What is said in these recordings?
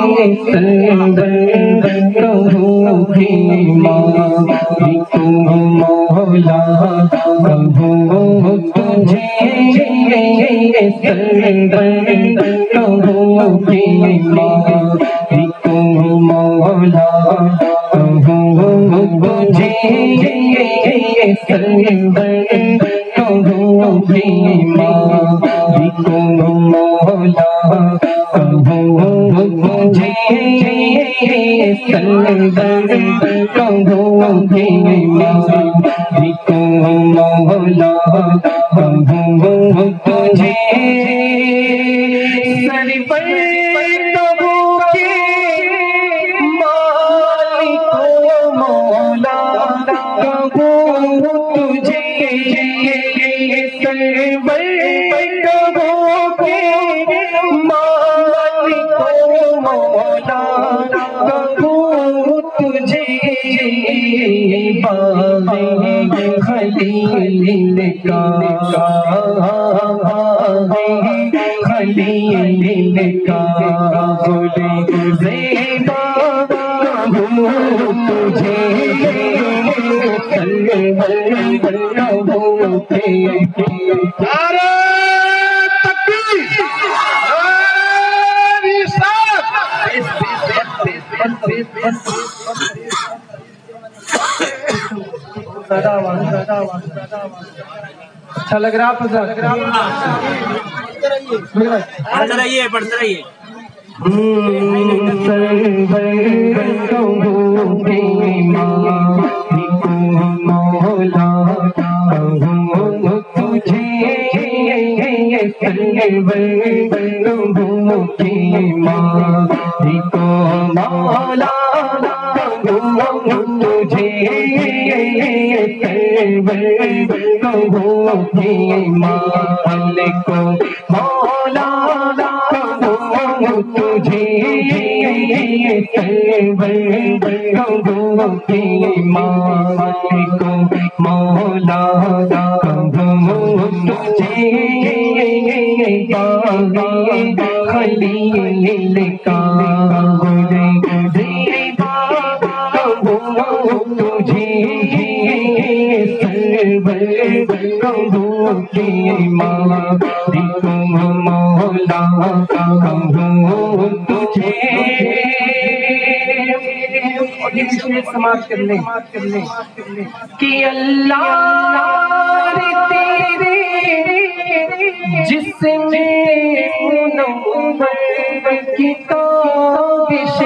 سرور کہوں بھی مالک مولا کہوں تجھے سرور کہوں بھی مالک مولا کہوں تجھے سرور کہوں بھی مالک مولا کہوں تجھے سرور کہوں بھی مالک مولا کہوں تجھے سرور کہوں کے مالک مولا کہوں تجھے سرور کہوں کے مالک مولا کہوں تجھے باغ خلیل کا خلیل کا گل زیبا کہوں تجھے سرور کہوں نعرہ تکبیر، نعرہ اچھا لگ رہا پڑھتے رہیے سرور کہوں بھی مالک مولا کہوں تجھے سرور کہوں بھی مالک مولا کہوں تجھے سرور کہوں بھی مالک مولا کہوں تجھے سرور کہوں بھی مالک مولا کہوں تجھے باغ خلیل کا گل زیبا کہوں تجھے سرور کہوں بھی مالک مولا کہوں تجھے سماعت کر لیں کہ اللہ تیرے جسم منور کی تابش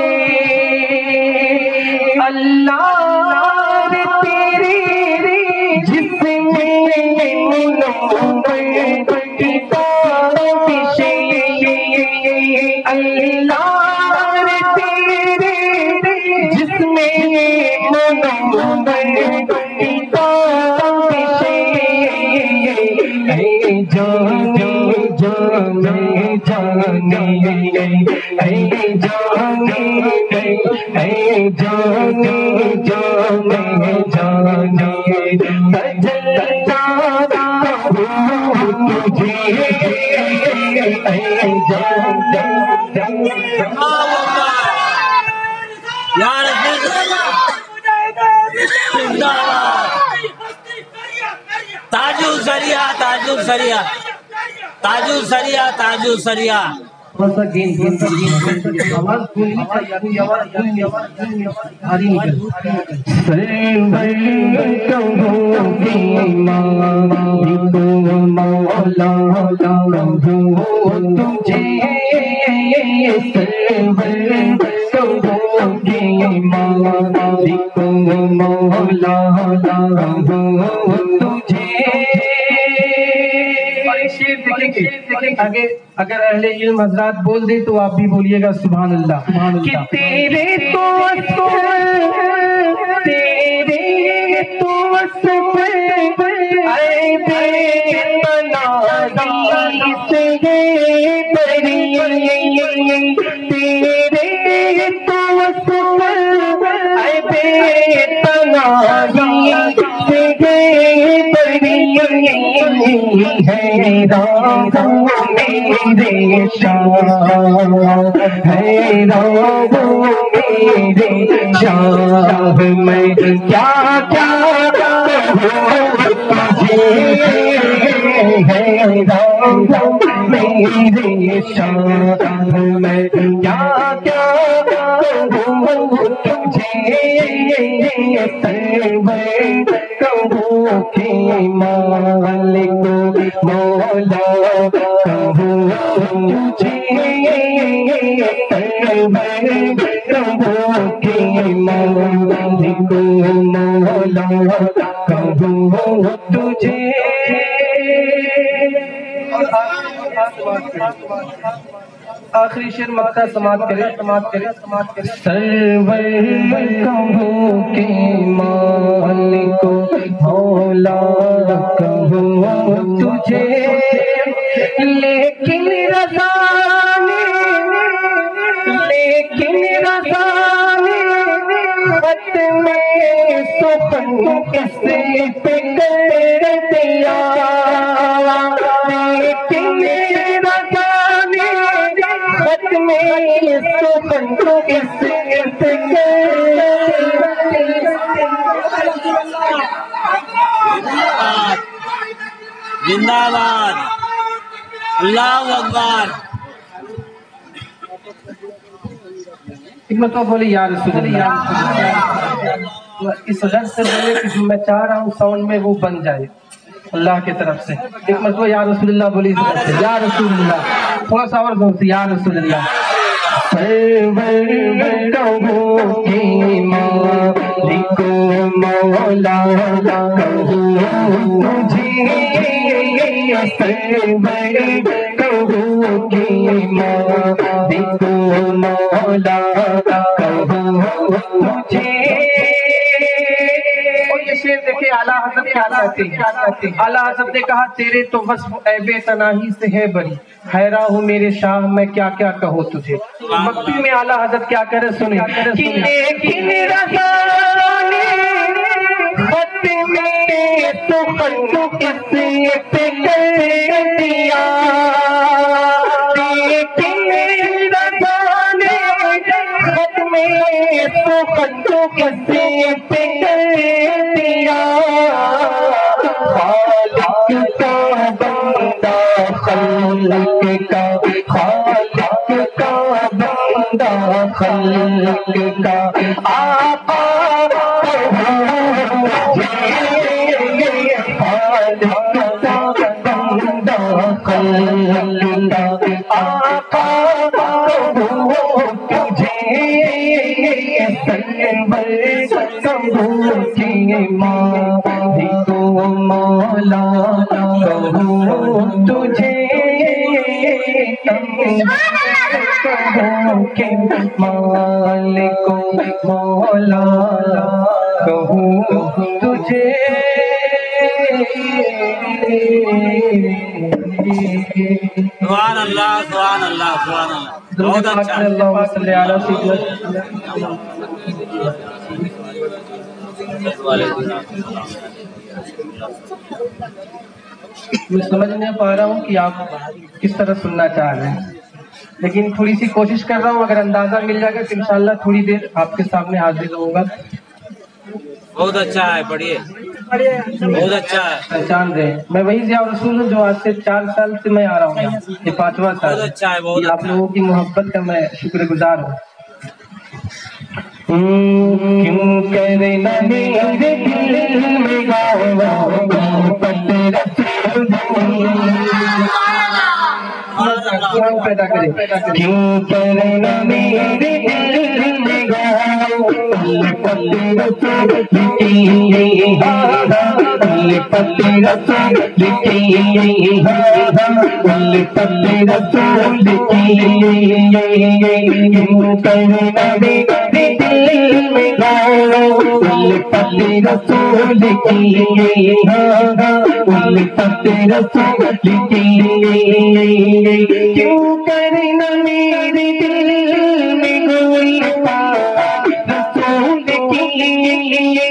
اللہ تیرے جسم منور کی تابش اللہ تیرے جسم منور کی تابش اے جانے جانے جانے اے جانے اے جانے جانے جانے تجلتا کہوں تجھے اے جانے تاج السریہ بس اگین آواز بھاری نکل سرور کہوں بھی مالک مولا کہوں تجھے سرور کہوں بھی مالک مولا کہوں تجھے اگر اہل علم حضرات بول دے تو آپ بھی بولیے گا سبحان اللہ کہ تیرے تو وصف اے بے پناہی سے بری تیرے تو وصف اے بے پناہی سے بری ہے حیران ہوں میرے شاہ، حیران ہوں میرے شاہ، میں کیا کیا کہوں تجھے، حیران ہوں میرے شاہ، میں کیا کیا کہوں تجھے، سرور کہوں کہ مالک مولا کہوں تجھے، سرور کہوں کہ مالک مولا کہوں تجھے۔ آخری شعر مکہ سماعت کرے، سرور کہوں کہ مالک مولا کہوں تجھے، لیکن رضا ختم سخن کس پہ کر دیا، لیکن رضا ختم سخن کس پہ کر زندہ باد، اللہ اکبر۔ ایک مرتبہ بولی یا رسول اللہ، اس غرض سے بولے کہ جو میں چاہ رہا ہوں ساؤنڈ میں وہ بن جائے اللہ کی طرف سے۔ ایک مرتبہ یا رسول اللہ بولی اس غرض سے، یا رسول اللہ، تھوڑا سا اور زور سے، یا رسول اللہ۔ سرور کہوں کہ مالک مولا کہوں تجھے، سرور کہوں کہ مالک مولا کہوں تجھے۔ اور یہ شعر دیکھیں اعلیٰ حضرت کیا کہتے ہیں، اعلیٰ حضرت نے کہا تیرے تو وصف عیب تناہی سے ہے بری، حیران ہوں میرے شاہ میں کیا کیا کہوں تجھے۔ مکتی میں اعلیٰ حضرت کیا کرے سنیں، لیکن رضا نے ختم سخن کس پہ کر دیا، لیکن رضا نے ختم سخن کس پہ کر دیا، خالق کا بندہ خلق کا، خالق کا بندہ خلق کا آقا خالق کا بندہ خلق کا آقا تجھے، سرور کہوں کہ مالک مولا کہوں تجھے، کہوں کہ مالک مولا کہوں تجھے۔ سبحان اللہ، سبحان اللہ، سبحان اللہ، بہت اچھا۔ اللہم صلی علی سیدنا میں سمجھ نہیں پا رہا ہوں کہ آپ کس طرح سننا چاہ رہے ہیں، لیکن تھوڑی سی کوشش کر رہا ہوں، اگر اندازہ مل جائے گا تو انشاءاللہ تھوڑی دیر آپ کے سامنے حاضر ہوں گا۔ بہت اچھا ہے، پڑھیے، بہت اچھا ہے، پہچان رہے ہیں میں وہی ضیاء الرسول ہوں جو آج سے 4 سال سے میں آ رہا ہوں، یہ 5واں سال بہت اچھا ہے، بہت ہے۔ آپ اچھا لوگوں کی محبت کا میں شکر گزار ہوں۔ کیوں کرنا میرے دل میں محبت رسول پیدا کرے، کیوں کرنا میرے دل میں محبت رسول کی، محبت رسول کی، محبت رسول کی، کیوں کرنا میرے دل میں محبت رسول کی، محبت رسول کی، کیوں کرنا میرے دل میں محبت رسول کی،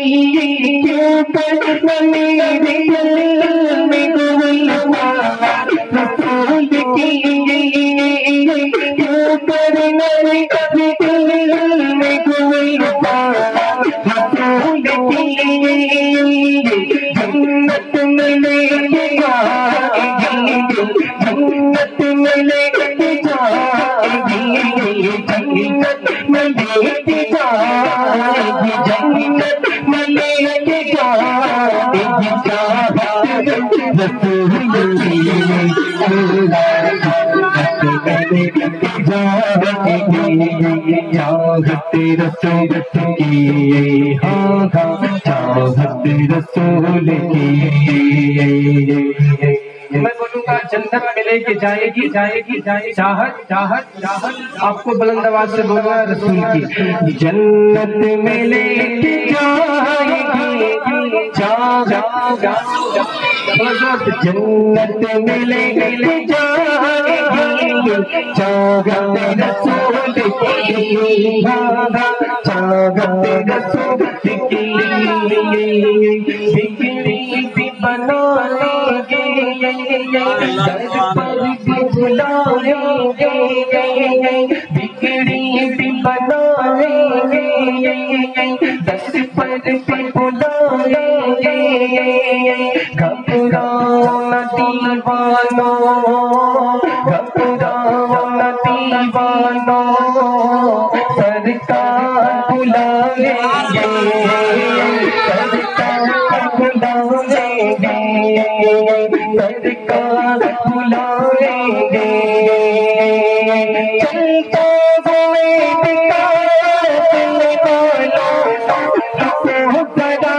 کیوں کرنا میرے دل میں محبت जन्नत में लेके जाएगी, जन्नत में लेके जाएगी चाहत रसूल की, चाहत रसूल की, हाँ हाँ चाहत रसूल की। मैं बोलूंगा जन्नत में लेके जाएगी, जाएगी जाएगी चाहत चाहत चाहत, आपको बुलंद आवाज से बोलना है रसूल की। जन्नत में लेके जाएगी चाहत, जन्नत में लेके जाएगी चाहत रसूल की, चाहत रसूल की। बिगड़ी भी बना लेंगे, दर्द पर भी बुलाएंगे, बिगड़ी भी बना लेंगे, दर्द पर भी बुलाएंगे। घबराओ न दीवानों, घबराओ न दीवानों, सरकार बुलाएंगे, सरकार बुलाएंगे, सरकार बुलाएंगे। चलता हुए बिकाने वालों रुको जरा,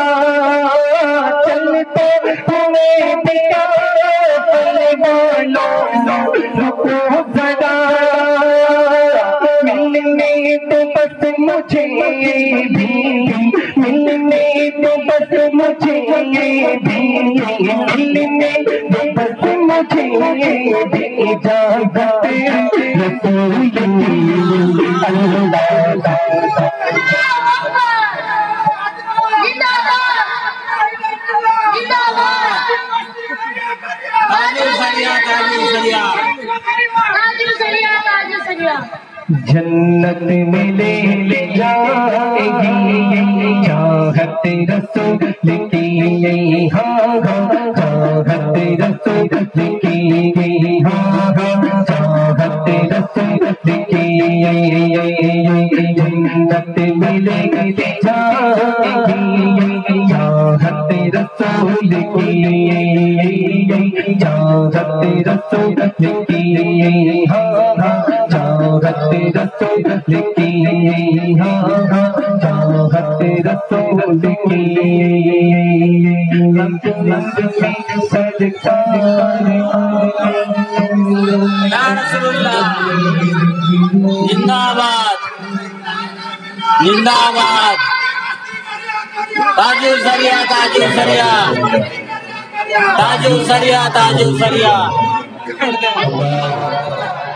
चलते हुए बिकाने वालों रुको जरा, मिलने तो बस मुझे भी, मिलने तो बस मुझे भी, मिलने तो बस मुझे भी इजाज़त रसूल की। जन्नत में ले जाएगी चाहत रसूल की, हाँ हाँ चाहत रसूल की, हाँ हाँ चाहत रसूल की। जन्नत में ले जाएगी चाहत रसूल की, चाहत रसूल की, हाँ हाँ चाहत रसूल की, हाँ हाँ चाहत रसूल की। सरकार या रसूलुल्लाह, जिंदाबाद जिंदाबाद, ताजुल सरिया ताजुल सरिया, ताजुल सरिया ताजुल सरिया।